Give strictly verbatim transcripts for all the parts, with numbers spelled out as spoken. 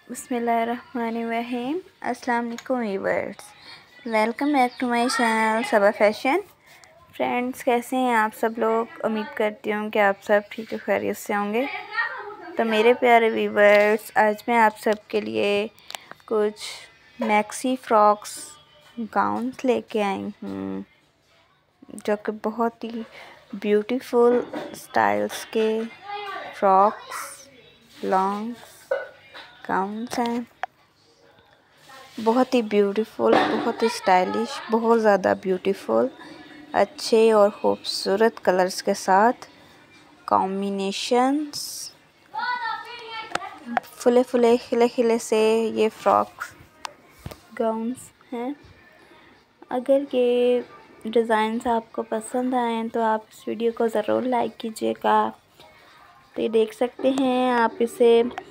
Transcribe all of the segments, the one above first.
बिस्मिल्लाहिर्रहमानिर्रहीम। अस्सलाम वालेकुम viewers, welcome back to my channel Saba fashion. Friends, कैसे हैं आप सब लोग? उम्मीद करती हूँ कि आप सब ठीक है, खैरियत से होंगे। तो मेरे प्यारे व्यूअर्स, आज मैं आप सब के लिए कुछ मैक्सी फ्रॉक्स गाउन्स लेके आई हूँ, जो कि बहुत ही ब्यूटीफुल स्टाइल्स के फ्रॉक्स, लॉन्ग्स, गाउन्स हैं। बहुत ही ब्यूटीफुल, बहुत ही स्टाइलिश, बहुत ज़्यादा ब्यूटीफुल, अच्छे और खूबसूरत कलर्स के साथ कॉम्बिनेशंस, फुले फुले खिले खिले से ये फ्रॉक्स गाउन्स हैं। अगर ये डिज़ाइंस आपको पसंद आएँ तो आप इस वीडियो को ज़रूर लाइक कीजिएगा। तो ये देख सकते हैं, आप इसे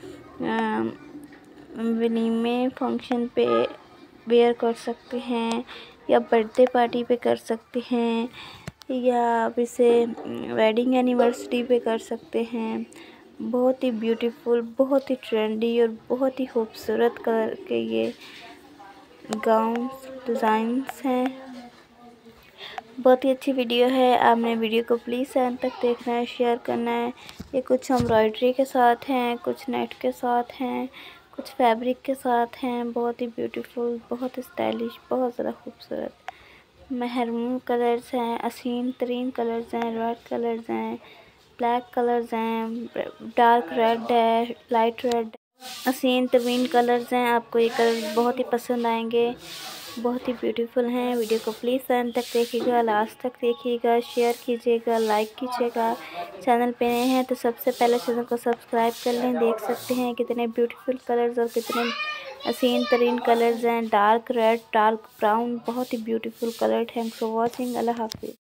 वलीमे फंक्शन पे वेयर कर सकते हैं, या बर्थडे पार्टी पे कर सकते हैं, या आप इसे वेडिंग एनिवर्सरी पे कर सकते हैं। बहुत ही ब्यूटीफुल, बहुत ही ट्रेंडी और बहुत ही खूबसूरत कलर के ये गाउन्स डिज़ाइंस हैं। बहुत ही अच्छी वीडियो है, आपने वीडियो को प्लीज़ एंड तक देखना है, शेयर करना है। ये कुछ एम्ब्रॉयडरी के साथ हैं, कुछ नेट के साथ हैं, कुछ फैब्रिक के साथ हैं। बहुत ही ब्यूटीफुल, बहुत स्टाइलिश, बहुत ज़्यादा खूबसूरत महरून कलर्स हैं, हसीन तरीन कलर्स हैं, रेड कलर्स हैं, ब्लैक कलर्स हैं, डार्क रेड है, लाइट रेड, हसीन तरीन कलर्स हैं। आपको ये कलर बहुत ही पसंद आएंगे, बहुत ही ब्यूटीफुल हैं। वीडियो को प्लीज़ एंड तक देखिएगा, लास्ट तक देखिएगा, शेयर कीजिएगा, लाइक कीजिएगा। चैनल पे नए हैं तो सबसे पहले चैनल को सब्सक्राइब कर लें। देख सकते हैं कितने ब्यूटीफुल कलर्स और कितने हसीन तरीन कलर्स हैं। डार्क रेड, डार्क ब्राउन, बहुत ही beautiful colour. Thanks for watching. अल्लाह हाफिज़।